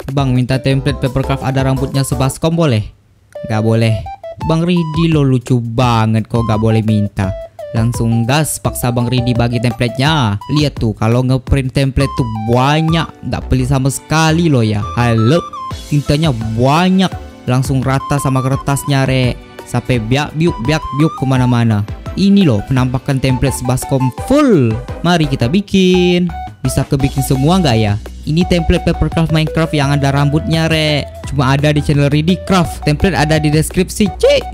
Bang minta template papercraft ada rambutnya sebaskom boleh? Gak boleh. Bang Ridi lo lucu banget kok gak boleh minta. Langsung gas paksa Bang Ridi bagi templatenya. Lihat tuh kalau ngeprint template tuh banyak, gak pelit sama sekali lo ya. Halo, tintanya banyak, langsung rata sama kertasnya rek, sampai biak biuk kemana-mana. Ini loh penampakan template sebaskom full. Mari kita bikin. Bisa kebikin semua nggak ya? Ini template papercraft Minecraft yang ada rambutnya rek. Cuma ada di channel Ridi Craft. Template ada di deskripsi cek.